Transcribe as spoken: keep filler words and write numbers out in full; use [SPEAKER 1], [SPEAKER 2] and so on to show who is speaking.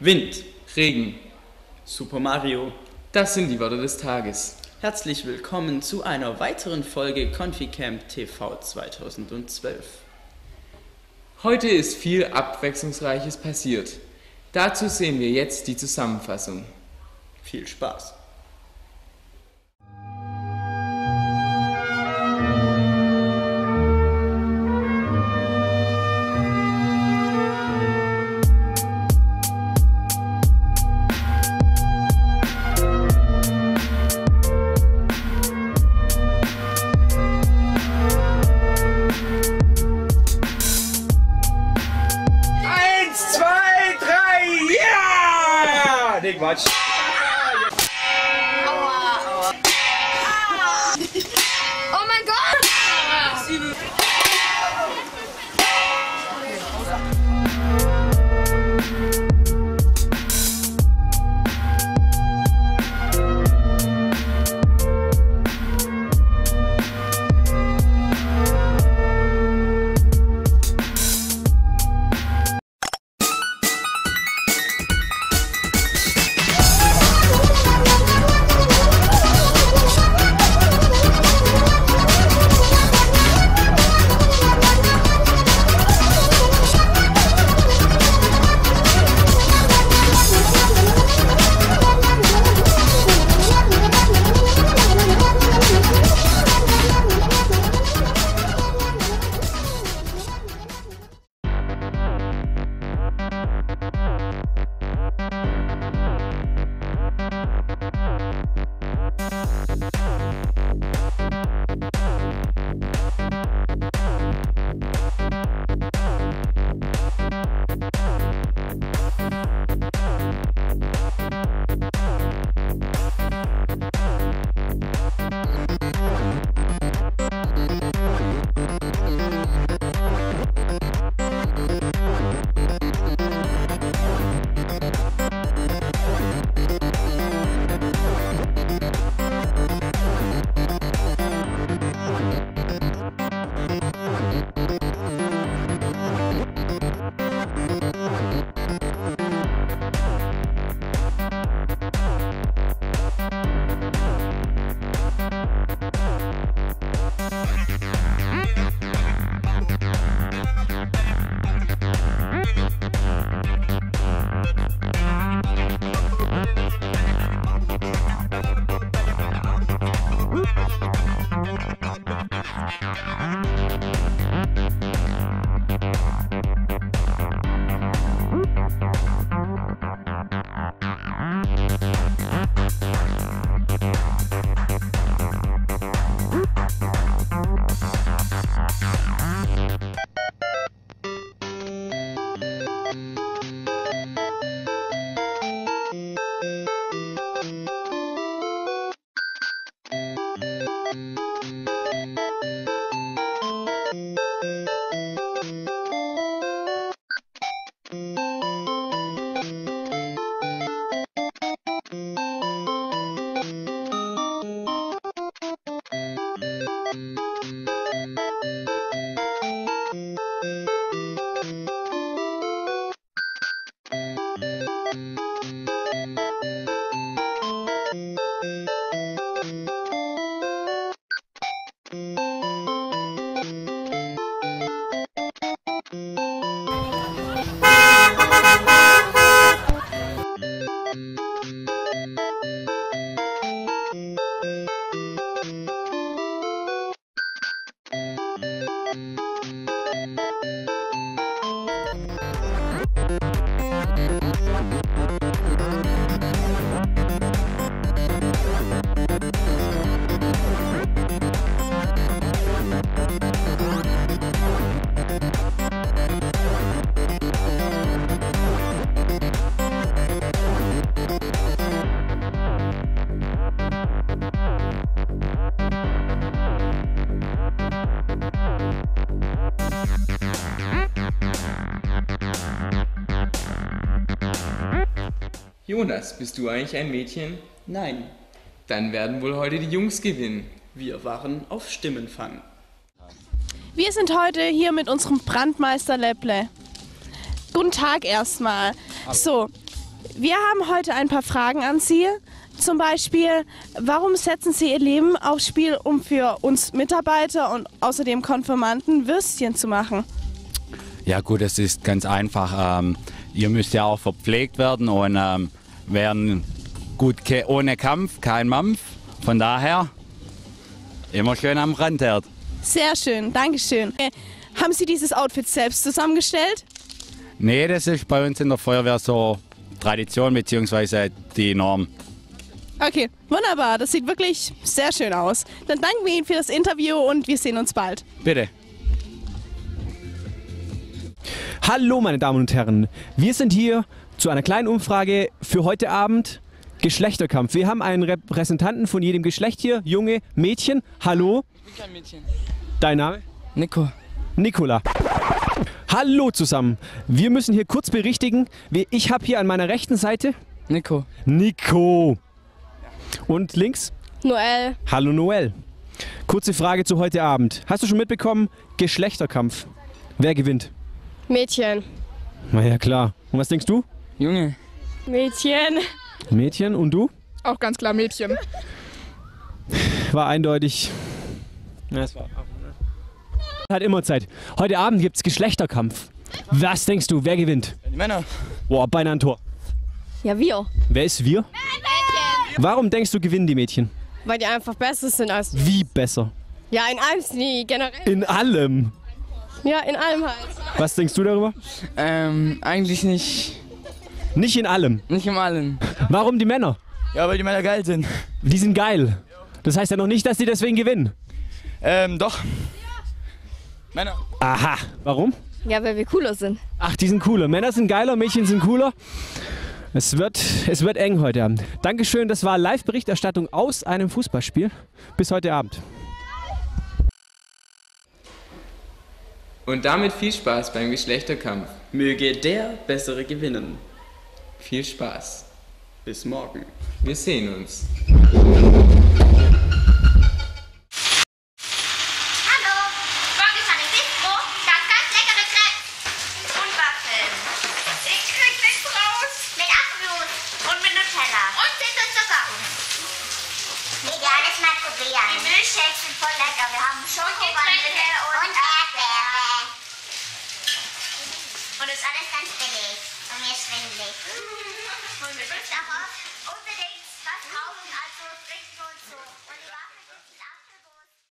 [SPEAKER 1] Wind,
[SPEAKER 2] Regen.
[SPEAKER 1] Super Mario.
[SPEAKER 2] Das sind die Worte des Tages.
[SPEAKER 1] Herzlich willkommen zu einer weiteren Folge Conficamp T V zweitausendzwölf.
[SPEAKER 2] Heute ist viel Abwechslungsreiches passiert. Dazu sehen wir jetzt die Zusammenfassung.
[SPEAKER 1] Viel Spaß!
[SPEAKER 3] Nee, Quatsch.
[SPEAKER 4] Aua, aua. Ah. Oh mein Gott!
[SPEAKER 2] Jonas, bist du eigentlich ein Mädchen?
[SPEAKER 1] Nein,
[SPEAKER 2] Dann werden wohl heute die Jungs gewinnen.
[SPEAKER 1] wir waren auf Stimmenfang.
[SPEAKER 5] Wir sind heute hier mit unserem Brandmeister Lepple. Guten Tag erstmal. So, Wir haben heute ein paar Fragen an Sie. Zum Beispiel, warum setzen Sie Ihr Leben aufs Spiel, um für uns Mitarbeiter und außerdem Konfirmanden Würstchen zu machen?
[SPEAKER 3] Ja gut, es ist ganz einfach. Ähm, ihr müsst ja auch verpflegt werden und ähm, werden gut ohne Kampf, kein Mampf. Von daher immer schön am Brandherd.
[SPEAKER 5] Sehr schön, Dankeschön. Äh, haben Sie dieses Outfit selbst zusammengestellt?
[SPEAKER 3] Nee, das ist bei uns in der Feuerwehr so Tradition bzw. die Norm.
[SPEAKER 5] Okay, wunderbar. Das sieht wirklich sehr schön aus. Dann danken wir Ihnen für das Interview und wir sehen uns bald.
[SPEAKER 3] Bitte.
[SPEAKER 6] Hallo meine Damen und Herren, wir sind hier zu einer kleinen Umfrage für heute Abend. Geschlechterkampf. Wir haben einen Repräsentanten von jedem Geschlecht hier, Junge, Mädchen. Hallo.
[SPEAKER 7] Ich bin kein Mädchen.
[SPEAKER 6] Dein Name?
[SPEAKER 7] Nico.
[SPEAKER 6] Nikola. Hallo zusammen. Wir müssen hier kurz berichtigen. Ich habe hier an meiner rechten Seite
[SPEAKER 7] Nico.
[SPEAKER 6] Nico. Und links?
[SPEAKER 5] Noel.
[SPEAKER 6] Hallo Noel. Kurze Frage zu heute Abend. Hast du schon mitbekommen? Geschlechterkampf. Wer gewinnt?
[SPEAKER 8] Mädchen.
[SPEAKER 6] Na ja, klar. Und was denkst du?
[SPEAKER 7] Junge.
[SPEAKER 8] Mädchen.
[SPEAKER 6] Mädchen. Und du?
[SPEAKER 9] Auch ganz klar Mädchen.
[SPEAKER 6] War eindeutig. Ja, es war. Hat immer Zeit. Heute Abend gibt es Geschlechterkampf. Was denkst du, wer gewinnt?
[SPEAKER 7] Die Männer.
[SPEAKER 6] Boah, beinahe ein Tor.
[SPEAKER 8] Ja, wir.
[SPEAKER 6] Wer ist wir?
[SPEAKER 8] Mädchen.
[SPEAKER 6] Warum denkst du, gewinnen die Mädchen?
[SPEAKER 8] Weil die einfach besser sind als...
[SPEAKER 6] Wie besser?
[SPEAKER 8] Ja, in allem sind die generell.
[SPEAKER 6] In allem.
[SPEAKER 8] Ja, in allem halt.
[SPEAKER 6] Was denkst du darüber?
[SPEAKER 7] Ähm, eigentlich nicht.
[SPEAKER 6] Nicht in allem.
[SPEAKER 7] Nicht in allem.
[SPEAKER 6] Warum die Männer?
[SPEAKER 7] Ja, weil die Männer geil sind.
[SPEAKER 6] Die sind geil. Das heißt ja noch nicht, dass die deswegen gewinnen.
[SPEAKER 7] Ähm, doch. Männer.
[SPEAKER 6] Aha. Warum?
[SPEAKER 8] Ja, weil wir cooler sind.
[SPEAKER 6] Ach, die sind cooler. Männer sind geiler, Mädchen sind cooler. Es wird, es wird eng heute Abend. Dankeschön, das war Live-Berichterstattung aus einem Fußballspiel. Bis heute Abend.
[SPEAKER 2] Und damit viel Spaß beim Geschlechterkampf.
[SPEAKER 1] Möge der Bessere gewinnen.
[SPEAKER 2] Viel Spaß.
[SPEAKER 1] Bis morgen.
[SPEAKER 2] Wir sehen uns.
[SPEAKER 4] Hallo, morgen ist eine Bistro, da ist ganz leckere Crepes und Waffeln. Ich krieg nichts raus. Mit Apfelmus und mit Nutella und Zimt und Zucker. Ideales mal probieren. Die Milchshakes sind voll lecker, wir haben